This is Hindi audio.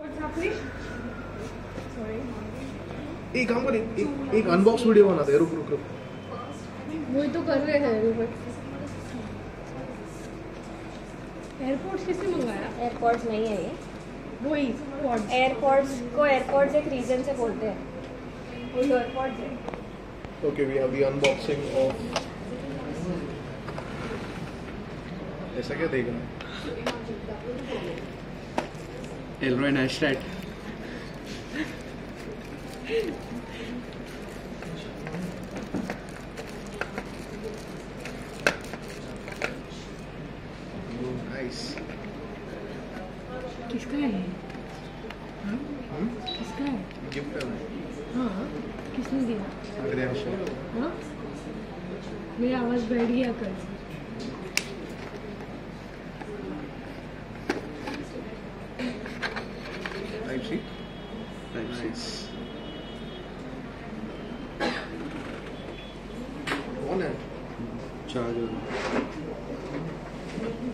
एक काम कर, एक अनबॉक्स वीडियो बनाते हैं। रुक रुक रुक, वही तो कर रहे हैं। एयरपोर्ट्स किसने मंगाया? एयरपोर्ट्स नहीं है ये, वही एयरपोर्ट्स को एयरपोर्ट्स एक रीजन से बोलते हैं, वो तो एयरपोर्ट्स है। Okay, we have the unboxing of. ऐसा क्या देख रहा है? Elroy Neistat. नाइस। किसका है? किसका है? गिफ्ट है ना? हाँ, किसने दिया? आर्यन। हाँ, मेरी आवाज़ बैठ गया कल। Type C. Nice. कौन है? Charger.